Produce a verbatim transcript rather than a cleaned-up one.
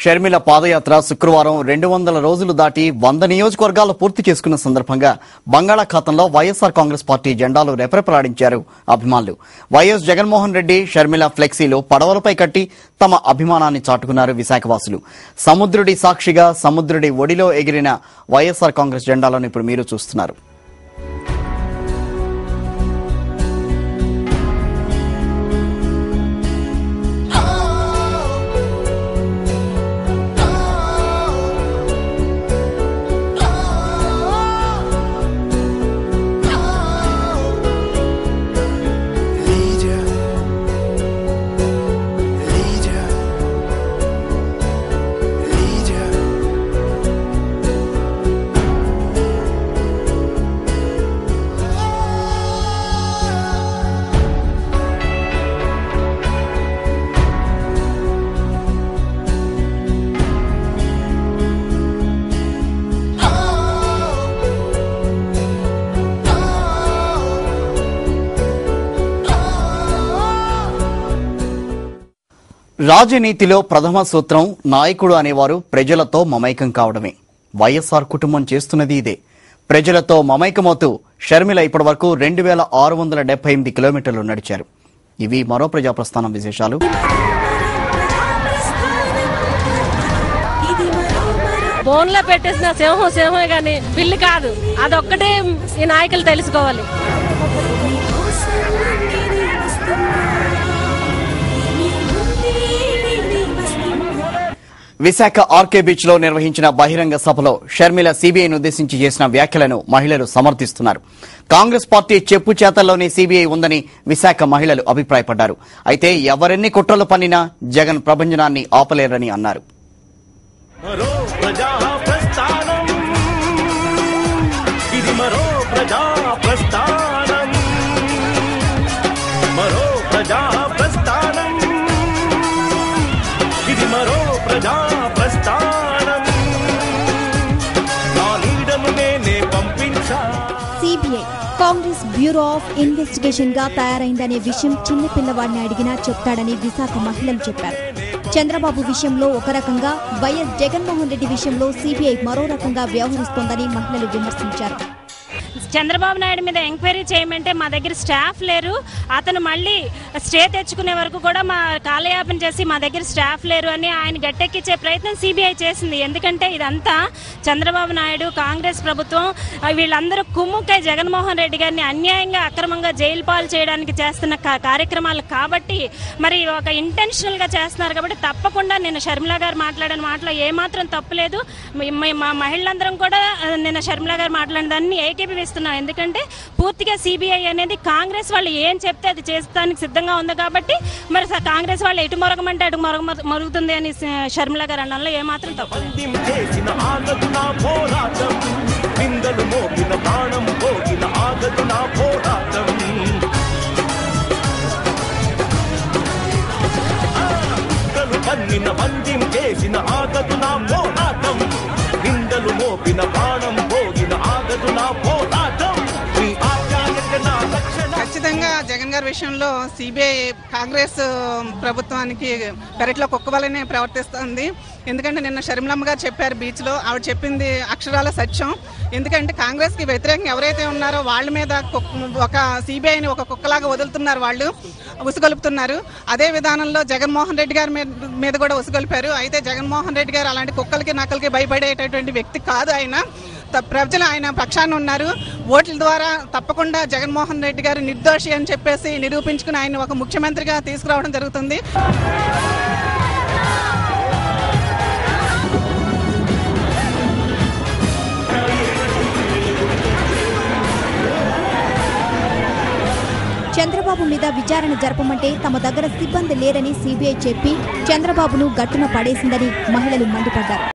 షర్మిల పాదయాత్ర శుక్రవారం రెండు వందల రోజులు దాటి వంద నియోజకవర్గాలు పూర్తి చేసుకున్న సందర్భంగా బంగాళాఖాతంలో వైఎస్ఆర్ కాంగ్రెస్ పార్టీ జెండాలు రెపరెపలాడించారు అభిమానులు. వైఎస్ జగన్మోహన్ రెడ్డి షర్మిల ఫ్లెక్సీలు పడవలపై కట్టి తమ అభిమానాన్ని చాటుకున్నారు విశాఖవాసులు. సముద్రుడి సాక్షిగా సముద్రుడి ఒడిలో ఎగిరిన వైఎస్ఆర్ కాంగ్రెస్ జెండాలను ఇప్పుడు మీరు చూస్తున్నారు. రాజనీతిలో ప్రథమ సూత్రం నాయకుడు అనేవారు ప్రజలతో మమైకం కావడమే. వైఎస్ఆర్ కుటుంబం చేస్తున్నది ఇదే. ప్రజలతో మమైకమవుతూ షర్మిల ఇప్పటి వరకు రెండు వేల ఆరు వందల డెబ్బై ఎనిమిది కిలోమీటర్లు నడిచారు. ఇవి మరో ప్రజాప్రస్థానం విశేషాలు. ఫోన్లో పెట్టేసిన సింహం సింహమే కానీ పిల్లి కాదు. అదొక్కటే ఈ నాయకులు తెలుసుకోవాలి. విశాఖ ఆర్కే బీచ్ లో నిర్వహించిన బహిరంగ సభలో షర్మిల సీబీఐను ఉద్దేశించి చేసిన వ్యాఖ్యలను మహిళలు సమర్థిస్తున్నారు. కాంగ్రెస్ పార్టీ చెప్పు చేతల్లోనే సీబీఐ ఉందని విశాఖ మహిళలు అభిప్రాయపడ్డారు. అయితే ఎవరెన్ని కుట్రలు పన్నినా జగన్ ప్రభంజనాన్ని ఆపలేరని అన్నారు. CBI Congress bureau of investigation గా తయారైందనే విషయం చిన్న పిల్లవాడిని అడిగినా చెప్తాడని విశాఖ మహిళలు చెప్పారు. చంద్రబాబు విషయంలో ఒక రకంగా, వైఎస్ జగన్మోహన్ రెడ్డి విషయంలో సిబిఐ మరో రకంగా వ్యవహరిస్తోందని మహిళలు విమర్శించారు. చంద్రబాబు నాయుడు మీద ఎంక్వైరీ చేయమంటే మా దగ్గర స్టాఫ్ లేరు, అతను మళ్ళీ స్టే తెచ్చుకునే వరకు కూడా మా కాలయాపన చేసి మా దగ్గర స్టాఫ్ లేరు అని ఆయన గట్టెక్కించే ప్రయత్నం సిబిఐ చేసింది. ఎందుకంటే ఇదంతా చంద్రబాబు నాయుడు కాంగ్రెస్ ప్రభుత్వం వీళ్ళందరూ కుమ్ముకై జగన్మోహన్ రెడ్డి గారిని అన్యాయంగా అక్రమంగా జైలు పాలు చేయడానికి చేస్తున్న కార్యక్రమాలు కాబట్టి, మరి ఒక ఇంటెన్షనల్ గా చేస్తున్నారు కాబట్టి తప్పకుండా నేను షర్మిల గారు మాట్లాడిన మాటలో ఏమాత్రం తప్పులేదు. మా మహిళలందరం కూడా నిన్న షర్మిల గారు మాట్లాడిన దాన్ని ఏకీభవిస్తున్నాం. ఎందుకంటే పూర్తిగా సిబిఐ అనేది కాంగ్రెస్ వాళ్ళు ఏం చెప్తే అది చేస్తానికి సిద్ధంగా ఉంది కాబట్టి, మరి కాంగ్రెస్ వాళ్ళు ఎటు మరగమంటే అటు మరగ మరుగుతుంది అని షర్మిల గారు అనడంలో ఏమాత్రం తప్పు. ఖచ్చితంగా జగన్ గారి విషయంలో సిబిఐ కాంగ్రెస్ ప్రభుత్వానికి పెరట్లో కుక్కవలనే ప్రవర్తిస్తుంది. ఎందుకంటే నిన్న షర్మిలమ్మ గారు చెప్పారు బీచ్ లో, ఆవిడ చెప్పింది అక్షరాల సత్యం. ఎందుకంటే కాంగ్రెస్ కి వ్యతిరేకంగా ఎవరైతే ఉన్నారో వాళ్ళ మీద ఒక సిబిఐని ఒక కుక్కలాగా వదులుతున్నారు, వాళ్ళు ఉసుగొలుపుతున్నారు. అదే విధానంలో జగన్మోహన్ రెడ్డి గారి మీద కూడా ఉసుగొలిపారు. అయితే జగన్మోహన్ రెడ్డి గారు అలాంటి కుక్కలకి నక్కలకి భయపడేటటువంటి వ్యక్తి కాదు. ఆయన ప్రజలు ఆయన పక్షాన ఉన్నారు. ఓట్ల ద్వారా తప్పకుండా జగన్మోహన్ రెడ్డి గారు నిర్దోషి అని చెప్పేసి నిరూపించుకుని ఆయన ఒక ముఖ్యమంత్రిగా తీసుకురావడం జరుగుతుంది. చంద్రబాబు మీద విచారణ జరపమంటే తమ దగ్గర సిబ్బంది లేరని సిబిఐ చెప్పి చంద్రబాబును గట్టున పడేసిందని మహిళలు మండిపడ్డారు.